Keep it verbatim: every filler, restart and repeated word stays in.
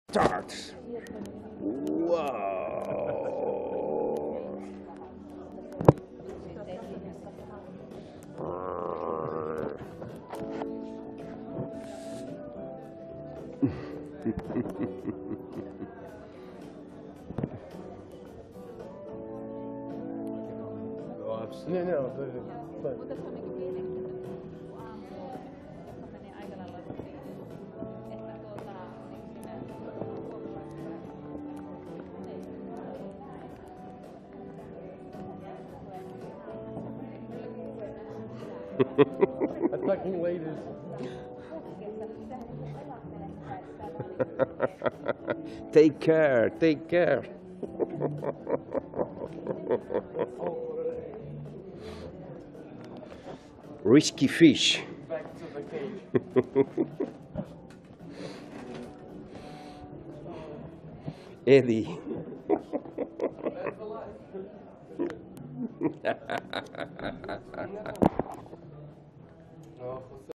Start. Wow. Niin, ne on. Toi. Mutta se on niinku mielenkiintoista, kun aamulla, joka menee aika lailla rutiiniin, että tuota, niin siinä Attacking ladies. Take care, take care. Risky fish. Back to the cage. Eddie. No,